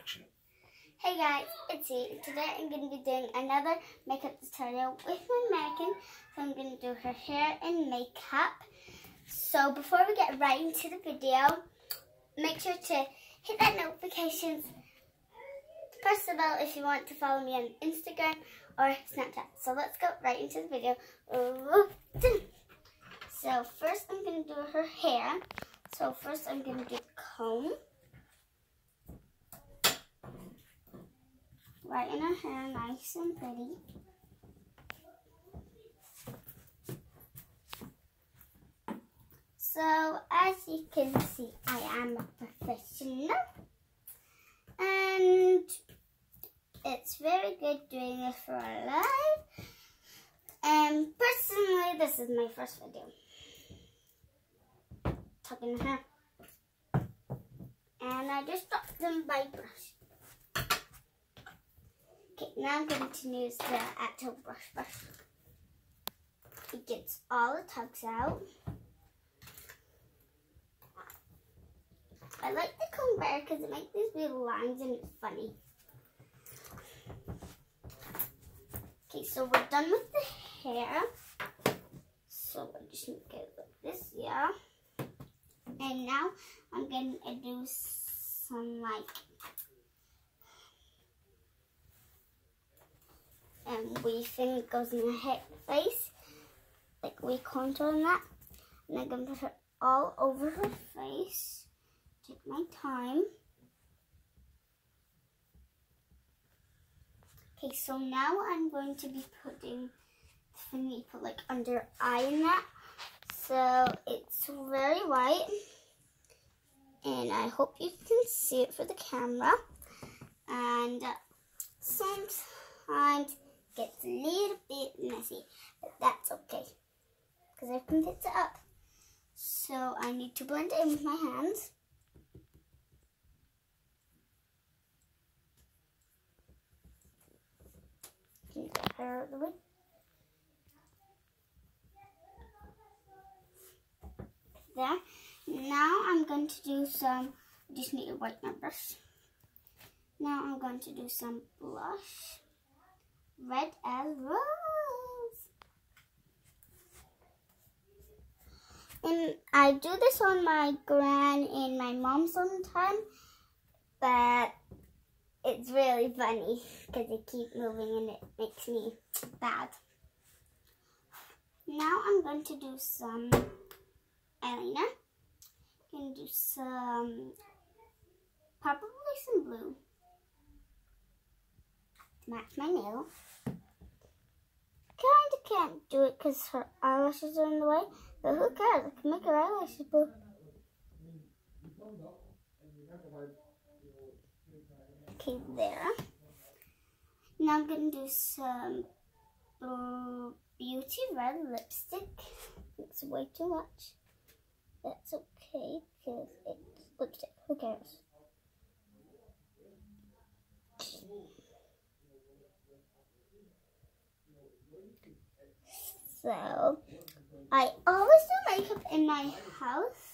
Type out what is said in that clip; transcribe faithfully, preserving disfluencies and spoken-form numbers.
action. Hey guys, it's E. Today I'm going to be doing another makeup tutorial with my mannequin. So I'm going to do her hair and makeup. So before we get right into the video, make sure to hit that notifications. Press the bell if you want to follow me on Instagram or Snapchat. So let's go right into the video. So first I'm going to do her hair. So first I'm going to do the comb. Right in her hair, nice and pretty. So as you can see, I am a professional. And it's very good doing this for a live. And personally, this is my first video. Tucking her. And I just dropped them by brush. Okay, now I'm going to use the actual brush brush. It gets all the tugs out. I like the comb better because it makes these weird lines and it's funny. Okay, so we're done with the hair. So I just need to get it like this, yeah. And now I'm going to do some like um, weaving that goes in her head, face. Like we contour on that. And I'm going to put it all over her face. Take my time. Okay, so now I'm going to be putting the thingy, put like under eye in that. So it's very white. And I hope you can see it for the camera. And uh, sometimes it gets a little bit messy, but that's okay. Because I can fix it up. So I need to blend it in with my hands. Get her out of the way. There. Now I'm going to do some, I just need to wipe my brush. Now I'm going to do some blush. Red as rose. And I do this on my gran and my mom sometimes, but it's really funny because they keep moving and it makes me bad. Now I'm going to do some eyeliner. I'm going to do some, probably some blue to match my nail. Kind of can't do it because her eyelashes are in the way, but who cares? I can make her eyelashes blue. Okay, there. Now I'm going to do some uh, Beauty Red lipstick. It's way too much. That's okay because it's lipstick. Who cares? So, I always do makeup in my house.